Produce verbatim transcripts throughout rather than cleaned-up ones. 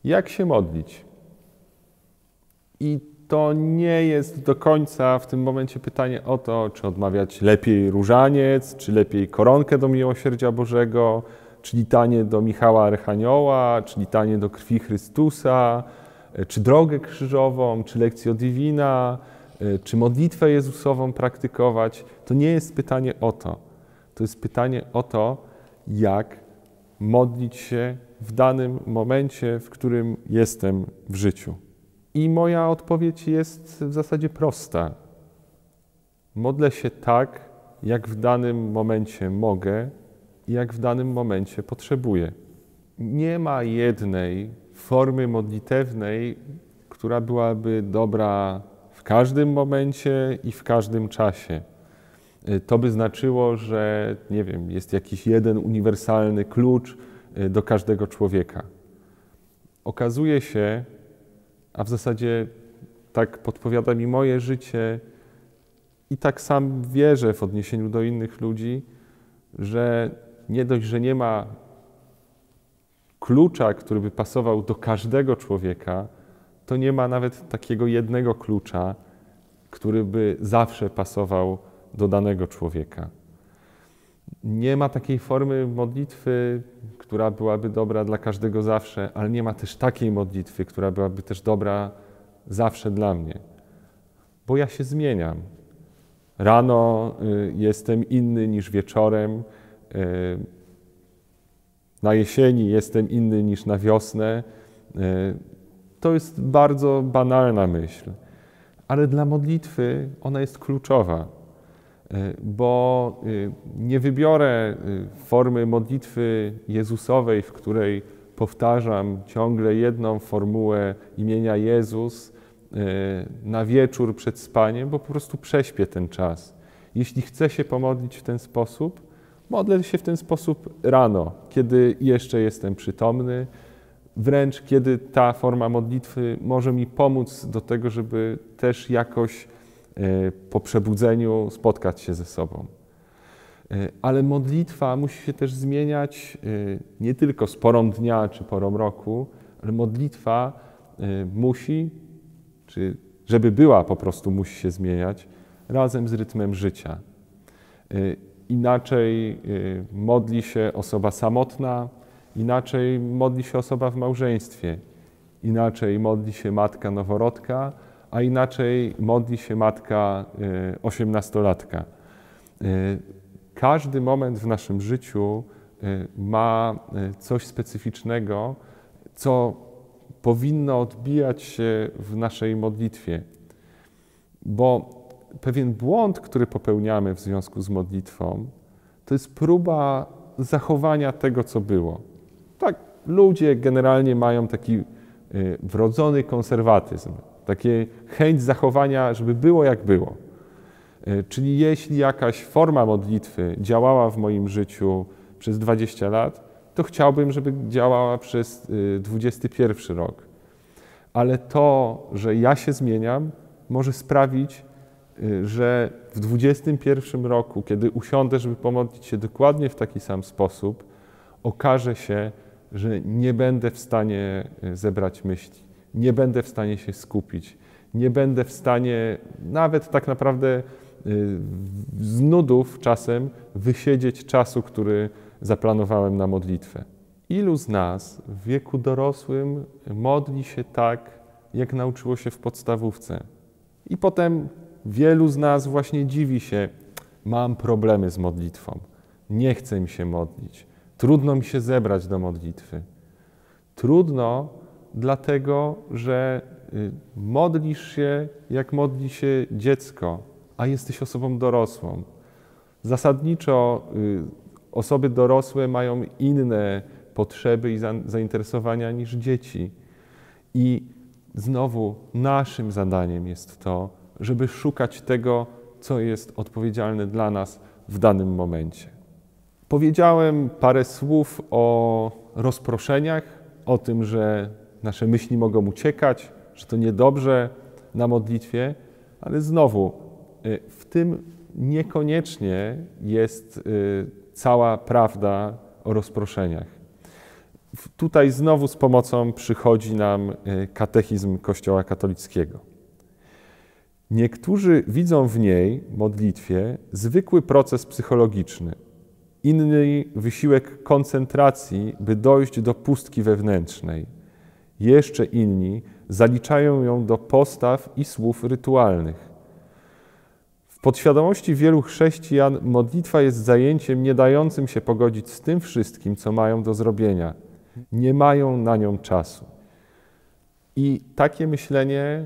Jak się modlić? I to nie jest do końca w tym momencie pytanie o to, czy odmawiać lepiej różaniec, czy lepiej koronkę do Miłosierdzia Bożego, czy litanie do Michała Archanioła, czy litanie do krwi Chrystusa, czy drogę krzyżową, czy lekcję divina, czy modlitwę Jezusową praktykować. To nie jest pytanie o to. To jest pytanie o to, jak modlić się w danym momencie, w którym jestem w życiu. I moja odpowiedź jest w zasadzie prosta. Modlę się tak, jak w danym momencie mogę i jak w danym momencie potrzebuję. Nie ma jednej formy modlitewnej, która byłaby dobra w każdym momencie i w każdym czasie. To by znaczyło, że nie wiem, jest jakiś jeden uniwersalny klucz do każdego człowieka. Okazuje się, a w zasadzie tak podpowiada mi moje życie i tak sam wierzę w odniesieniu do innych ludzi, że nie dość, że nie ma klucza, który by pasował do każdego człowieka, to nie ma nawet takiego jednego klucza, który by zawsze pasował do danego człowieka. Nie ma takiej formy modlitwy, która byłaby dobra dla każdego zawsze, ale nie ma też takiej modlitwy, która byłaby też dobra zawsze dla mnie. Bo ja się zmieniam. Rano y, jestem inny niż wieczorem, y, na jesieni jestem inny niż na wiosnę. Y, to jest bardzo banalna myśl, ale dla modlitwy ona jest kluczowa. Bo nie wybiorę formy modlitwy Jezusowej, w której powtarzam ciągle jedną formułę imienia Jezus na wieczór przed spaniem, bo po prostu prześpię ten czas. Jeśli chcę się pomodlić w ten sposób, modlę się w ten sposób rano, kiedy jeszcze jestem przytomny, wręcz kiedy ta forma modlitwy może mi pomóc do tego, żeby też jakoś po przebudzeniu spotkać się ze sobą. Ale modlitwa musi się też zmieniać nie tylko z porą dnia czy porą roku, ale modlitwa musi, czy żeby była po prostu musi się zmieniać razem z rytmem życia. Inaczej modli się osoba samotna, inaczej modli się osoba w małżeństwie, inaczej modli się matka noworodka, a inaczej modli się matka osiemnastolatka. Każdy moment w naszym życiu ma coś specyficznego, co powinno odbijać się w naszej modlitwie. Bo pewien błąd, który popełniamy w związku z modlitwą, to jest próba zachowania tego, co było. Tak, ludzie generalnie mają taki wrodzony konserwatyzm. Takie chęć zachowania, żeby było jak było. Czyli jeśli jakaś forma modlitwy działała w moim życiu przez dwadzieścia lat, to chciałbym, żeby działała przez dwudziesty pierwszy rok. Ale to, że ja się zmieniam, może sprawić, że w dwudziestym pierwszym roku, kiedy usiądę, żeby pomodlić się dokładnie w taki sam sposób, okaże się, że nie będę w stanie zebrać myśli. Nie będę w stanie się skupić, nie będę w stanie nawet tak naprawdę z nudów czasem wysiedzieć czasu, który zaplanowałem na modlitwę. Ilu z nas w wieku dorosłym modli się tak, jak nauczyło się w podstawówce? I potem wielu z nas właśnie dziwi się, mam problemy z modlitwą, nie chcę mi się modlić, trudno mi się zebrać do modlitwy. Trudno, dlatego, że modlisz się, jak modli się dziecko, a jesteś osobą dorosłą. Zasadniczo osoby dorosłe mają inne potrzeby i zainteresowania niż dzieci. I znowu naszym zadaniem jest to, żeby szukać tego, co jest odpowiedzialne dla nas w danym momencie. Powiedziałem parę słów o rozproszeniach, o tym, że nasze myśli mogą uciekać, że to niedobrze na modlitwie, ale znowu w tym niekoniecznie jest cała prawda o rozproszeniach. Tutaj znowu z pomocą przychodzi nam katechizm Kościoła katolickiego. Niektórzy widzą w niej, modlitwie, zwykły proces psychologiczny, inny wysiłek koncentracji, by dojść do pustki wewnętrznej. Jeszcze inni zaliczają ją do postaw i słów rytualnych. W podświadomości wielu chrześcijan modlitwa jest zajęciem nie dającym się pogodzić z tym wszystkim, co mają do zrobienia. Nie mają na nią czasu. I takie myślenie,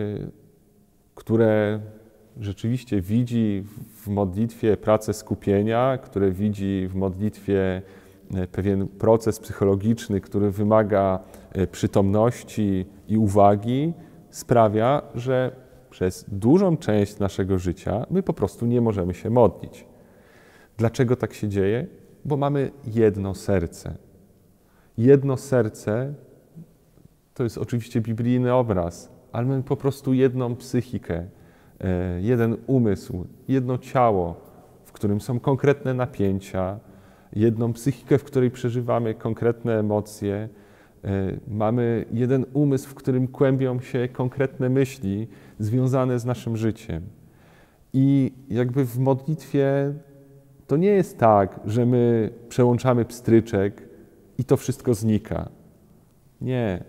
które rzeczywiście widzi w modlitwie pracę skupienia, które widzi w modlitwie pewien proces psychologiczny, który wymaga przytomności i uwagi, sprawia, że przez dużą część naszego życia my po prostu nie możemy się modlić. Dlaczego tak się dzieje? Bo mamy jedno serce. Jedno serce to jest oczywiście biblijny obraz, ale mamy po prostu jedną psychikę, jeden umysł, jedno ciało, w którym są konkretne napięcia, jedną psychikę, w której przeżywamy konkretne emocje. Mamy jeden umysł, w którym kłębią się konkretne myśli związane z naszym życiem. I jakby w modlitwie to nie jest tak, że my przełączamy pstryczek i to wszystko znika. Nie.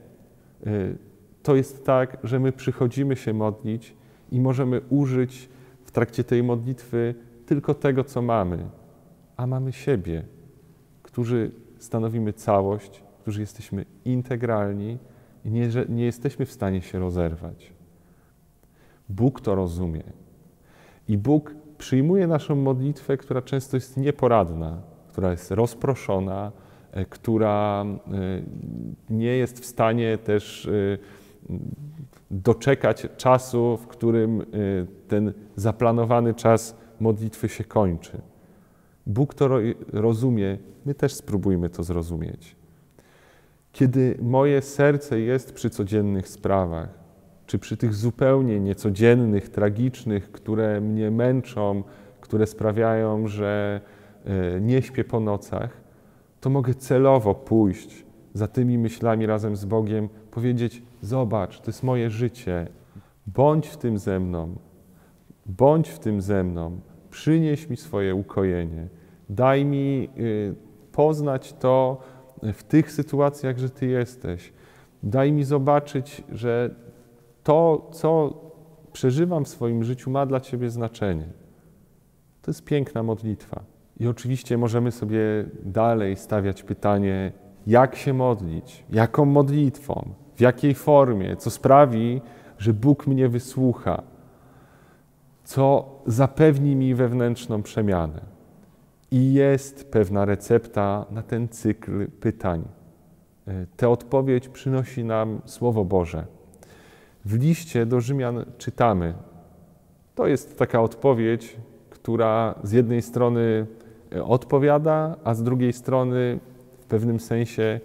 To jest tak, że my przychodzimy się modlić i możemy użyć w trakcie tej modlitwy tylko tego, co mamy. A mamy siebie, którzy stanowimy całość, którzy jesteśmy integralni i nie, nie jesteśmy w stanie się rozerwać. Bóg to rozumie. I Bóg przyjmuje naszą modlitwę, która często jest nieporadna, która jest rozproszona, która nie jest w stanie też doczekać czasu, w którym ten zaplanowany czas modlitwy się kończy. Bóg to rozumie, my też spróbujmy to zrozumieć. Kiedy moje serce jest przy codziennych sprawach, czy przy tych zupełnie niecodziennych, tragicznych, które mnie męczą, które sprawiają, że nie śpię po nocach, to mogę celowo pójść za tymi myślami razem z Bogiem, powiedzieć: zobacz, to jest moje życie, bądź w tym ze mną, bądź w tym ze mną, przynieś mi swoje ukojenie, daj mi poznać to w tych sytuacjach, że Ty jesteś, daj mi zobaczyć, że to, co przeżywam w swoim życiu, ma dla Ciebie znaczenie. To jest piękna modlitwa. I oczywiście możemy sobie dalej stawiać pytanie, jak się modlić, jaką modlitwą, w jakiej formie, co sprawi, że Bóg mnie wysłucha, co zapewni mi wewnętrzną przemianę. I jest pewna recepta na ten cykl pytań. Tę odpowiedź przynosi nam Słowo Boże. W liście do Rzymian czytamy. To jest taka odpowiedź, która z jednej strony odpowiada, a z drugiej strony w pewnym sensie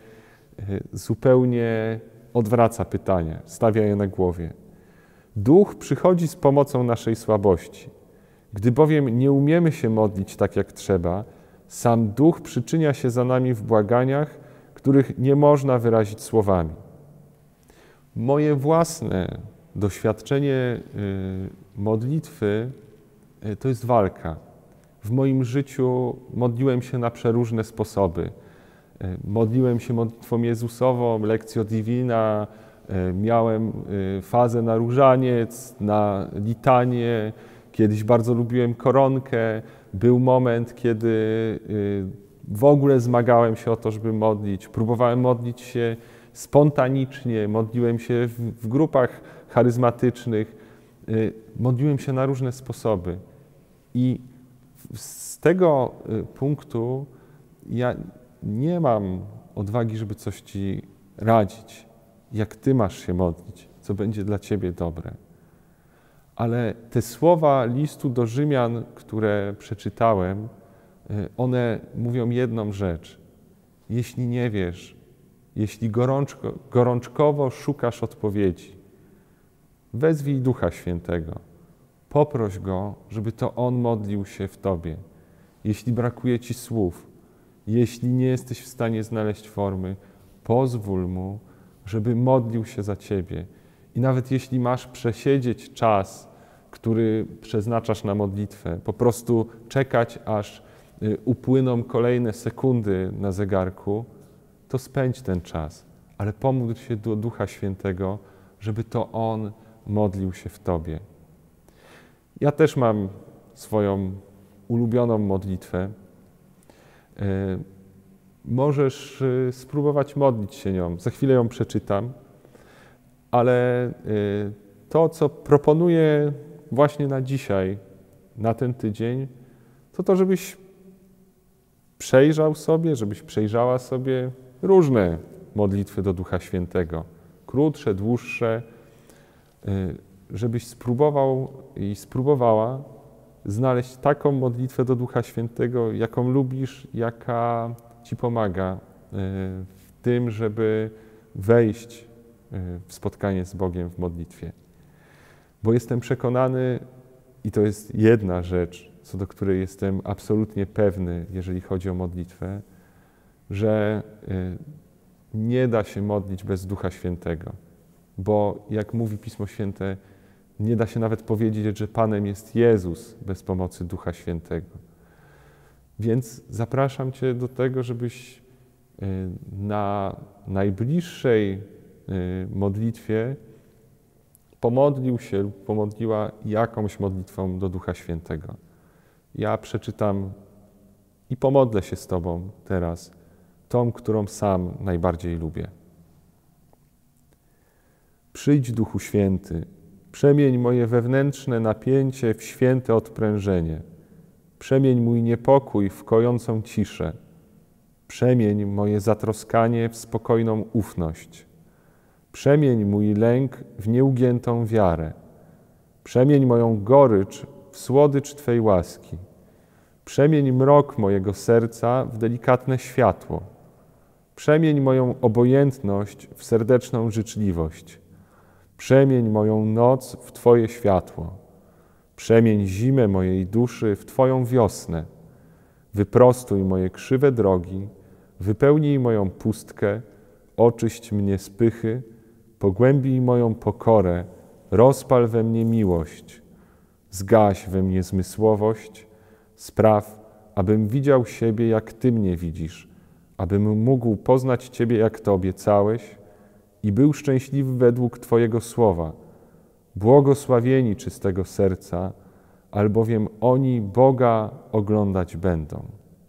zupełnie odwraca pytania, stawia je na głowie. Duch przychodzi z pomocą naszej słabości. Gdy bowiem nie umiemy się modlić tak jak trzeba, sam Duch przyczynia się za nami w błaganiach, których nie można wyrazić słowami. Moje własne doświadczenie modlitwy to jest walka. W moim życiu modliłem się na przeróżne sposoby. Modliłem się modlitwą Jezusową, Lectio Divina, miałem fazę na różaniec, na litanię, kiedyś bardzo lubiłem koronkę. Był moment, kiedy w ogóle zmagałem się o to, żeby modlić. Próbowałem modlić się spontanicznie, modliłem się w, w grupach charyzmatycznych, modliłem się na różne sposoby. I z tego punktu ja nie mam odwagi, żeby coś Ci radzić, jak Ty masz się modlić, co będzie dla Ciebie dobre. Ale te słowa listu do Rzymian, które przeczytałem, one mówią jedną rzecz. Jeśli nie wiesz, jeśli gorączko, gorączkowo szukasz odpowiedzi, wezwij Ducha Świętego. Poproś Go, żeby to On modlił się w Tobie. Jeśli brakuje Ci słów, jeśli nie jesteś w stanie znaleźć formy, pozwól Mu, żeby modlił się za Ciebie. I nawet jeśli masz przesiedzieć czas, który przeznaczasz na modlitwę, po prostu czekać, aż upłyną kolejne sekundy na zegarku, to spędź ten czas, ale pomódl się do Ducha Świętego, żeby to On modlił się w Tobie. Ja też mam swoją ulubioną modlitwę. Możesz spróbować modlić się nią. Za chwilę ją przeczytam, ale to, co proponuję właśnie na dzisiaj, na ten tydzień, to to, żebyś przejrzał sobie, żebyś przejrzała sobie różne modlitwy do Ducha Świętego. Krótsze, dłuższe, żebyś spróbował i spróbowała znaleźć taką modlitwę do Ducha Świętego, jaką lubisz, jaka Ci pomaga w tym, żeby wejść w spotkanie z Bogiem w modlitwie. Bo jestem przekonany, i to jest jedna rzecz, co do której jestem absolutnie pewny, jeżeli chodzi o modlitwę, że nie da się modlić bez Ducha Świętego. Bo jak mówi Pismo Święte, nie da się nawet powiedzieć, że Panem jest Jezus bez pomocy Ducha Świętego. Więc zapraszam Cię do tego, żebyś na najbliższej modlitwie pomodlił się lub pomodliła jakąś modlitwą do Ducha Świętego. Ja przeczytam i pomodlę się z Tobą teraz, tą, którą sam najbardziej lubię. Przyjdź, Duchu Święty, przemień moje wewnętrzne napięcie w święte odprężenie. Przemień mój niepokój w kojącą ciszę. Przemień moje zatroskanie w spokojną ufność. Przemień mój lęk w nieugiętą wiarę. Przemień moją gorycz w słodycz Twej łaski. Przemień mrok mojego serca w delikatne światło. Przemień moją obojętność w serdeczną życzliwość. Przemień moją noc w Twoje światło. Przemień zimę mojej duszy w Twoją wiosnę. Wyprostuj moje krzywe drogi, wypełnij moją pustkę, oczyść mnie z pychy, pogłębij moją pokorę, rozpal we mnie miłość, zgaś we mnie zmysłowość, spraw, abym widział siebie, jak Ty mnie widzisz, abym mógł poznać Ciebie, jak Ty obiecałeś i był szczęśliwy według Twojego słowa. Błogosławieni czystego serca, albowiem oni Boga oglądać będą.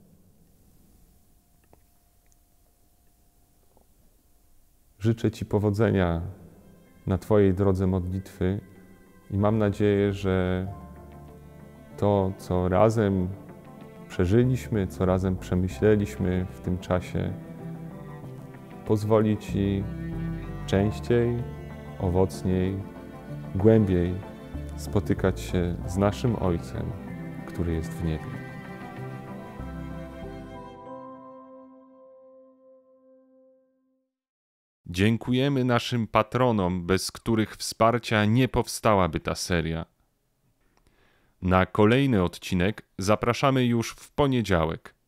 Życzę Ci powodzenia na Twojej drodze modlitwy i mam nadzieję, że to, co razem przeżyliśmy, co razem przemyśleliśmy w tym czasie, pozwoli Ci częściej, owocniej, głębiej spotykać się z naszym Ojcem, który jest w niebie. Dziękujemy naszym patronom, bez których wsparcia nie powstałaby ta seria. Na kolejny odcinek zapraszamy już w poniedziałek.